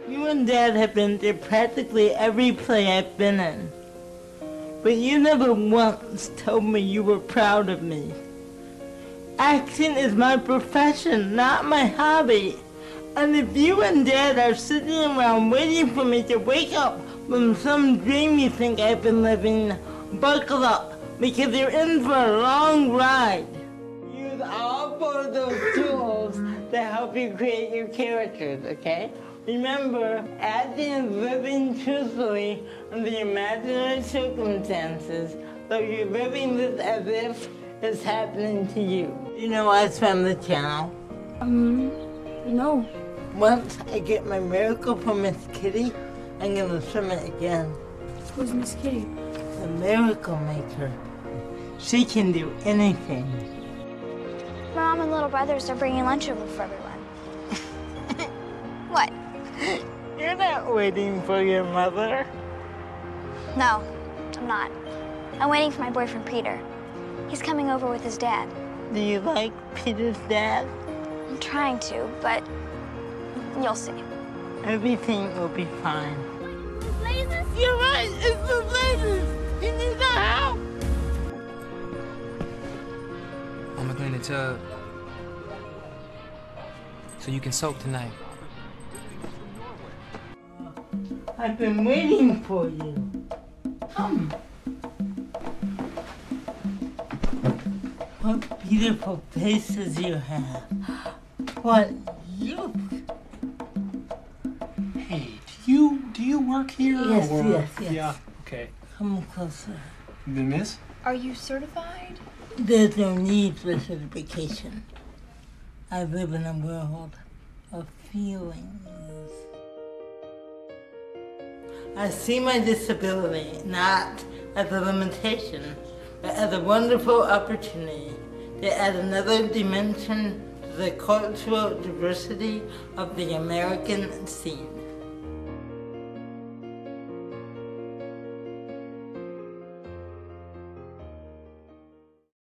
You and Dad have been to practically every play I've been in. But you never once told me you were proud of me. Acting is my profession, not my hobby. And if you and Dad are sitting around waiting for me to wake up from some dream you think I've been living, buckle up, because you're in for a long ride. Use all four of those tools to help you create your characters, okay? Remember, acting is living truthfully under imaginary circumstances, though you're living this as if it's happening to you. You know what's from the channel? No. Once I get my miracle from Miss Kitty, I'm gonna swim it again. Who's Miss Kitty? The miracle maker. She can do anything. My mom and little brothers are bringing lunch over for everyone. What? You're not waiting for your mother. No, I'm not. I'm waiting for my boyfriend, Peter. He's coming over with his dad. Do you like Peter's dad? I'm trying to, but you'll see. Everything will be fine. The blazes? You're right, it's the blazes! He needs our help! I'm gonna clean the tub so you can soak tonight. I've been waiting for you. Come. What beautiful faces you have. What youth. Hey, do you work here? Yes, or? yes. Yeah, okay. Come closer. You been miss? Are you certified? There's no need for certification. I live in a world of feelings. I see my disability not as a limitation, but as a wonderful opportunity to add another dimension to the cultural diversity of the American scene.